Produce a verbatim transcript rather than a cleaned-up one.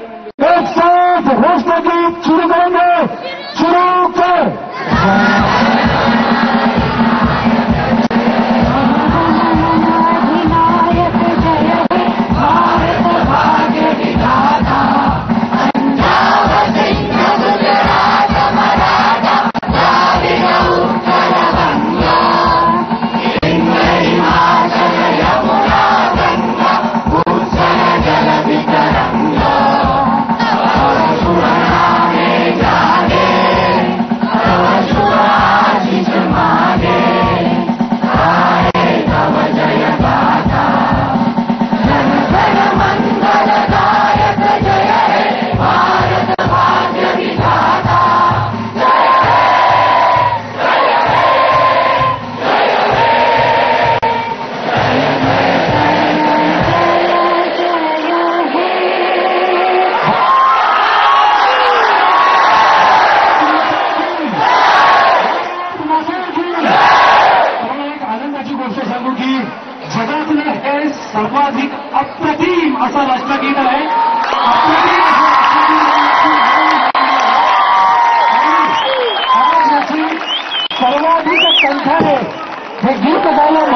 एक साथ राष्ट्रगीत शुरू करेंगे, शुरू कर। जगातलं हे सर्वाधिक अप्रतिम असं राष्ट्रगीत आहे। आज याची सर्वाधिक संख्येने हे गीत गायला